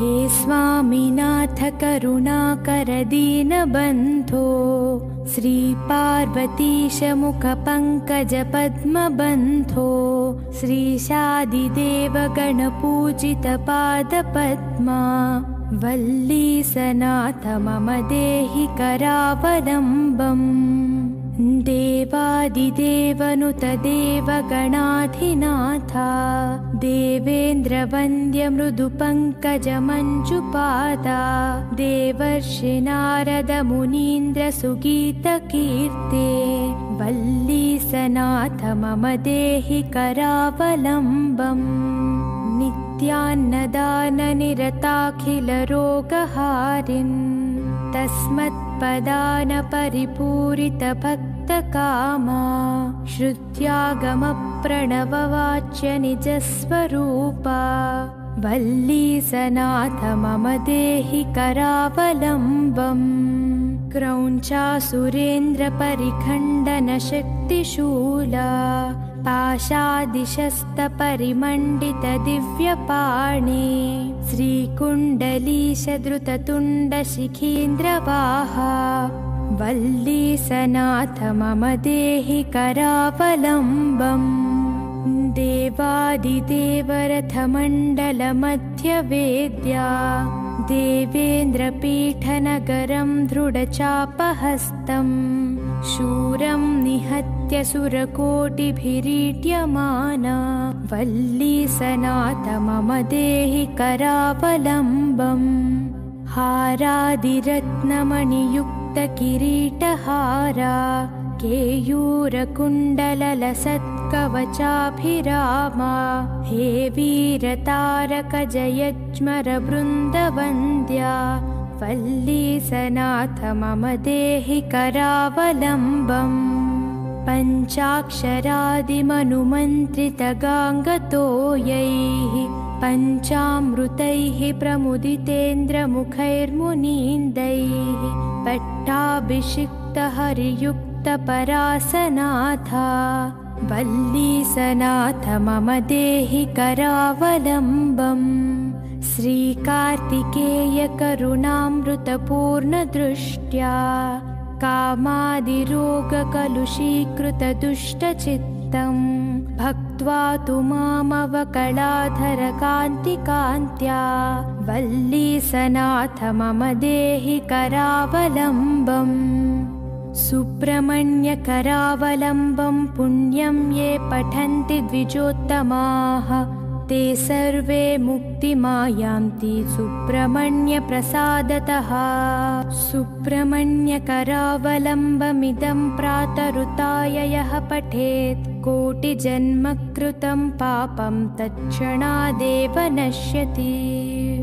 हे स्वामिनाथ करुणाकर दीनबन्धो श्रीपार्वतीश मुखपङ्कज पद्मबन्धो श्रीशादिदेव गणपूजित पादपद्मा वल्लीसनाथ मम देहि करावलम्बम् देवादिदेवनुत देवगणाधिनाथा देवेन्द्रवन्द्य मृदुपङ्कज मञ्जुपादा देवर्षि नारद मुनीन्द्र सुगीतकीर्ते वल्लीसनाथ मम देहि करावलम्बम् नित्यान्नदाननिरताखिलरोगहारिन् तस्मत्पदान परिपूरित भक्तकामा श्रुत्यागमप्रणववाच्य निजस्वरूपा वल्लीसनाथ मम देहि करावलम्बम् क्रौञ्चासुरेन्द्रपरिखण्डनशक्तिशूला पाशादिशस्तपरिमण्डित दिव्यपाणे श्रीकुण्डलीशधृततुण्डशिखीन्द्रवाहा वल्लीसनाथ मम देहि करावलम्बम् देवादिदेवरथमण्डलमध्यवेद्या देवेन्द्रपीठनगरं दृढचापहस्तम् शूरं निहत्य सुरकोटिभिरीड्यमाना वल्लीसनाथ मम देहि करावलम्बम् हारादिरत्नमणियुक्तकिरीटहारा केयूरकुण्डललसत्कवचाभिरामा हे वीरतारकजयज्मरवृन्दवन्द्या वल्लीसनाथ मम देहि करावलम्बम् पञ्चाक्षरादिमनुमन्त्रितगाङ्गतोयैः पञ्चामृतैः प्रमुदितेन्द्रमुखैर्मुनीन्दैः पट्टाभिषिक्तहरियुक्तपरासनाथा वल्लीसनाथ मम देहि करावलम्बम् श्रीकार्तिकेय करुणामृतपूर्णदृष्ट्या कामादिरोगकलुषीकृतदुष्टचित्तं भक्त्वा तु मामवकलाधरकान्तिकान्त्या वल्लीसनाथ मम देहि करावलम्बम् सुब्रह्मण्यकरावलम्बं पुण्यं ये पठन्ति द्विजोत्तमाः ते सर्वे मुक्तिमायान्ति सुब्रह्मण्यप्रसादतः सुब्रह्मण्यकरावलम्बमिदं प्रातरुताय यः पठेत् कोटिजन्मकृतं पापं तत्क्षणादेव नश्यति।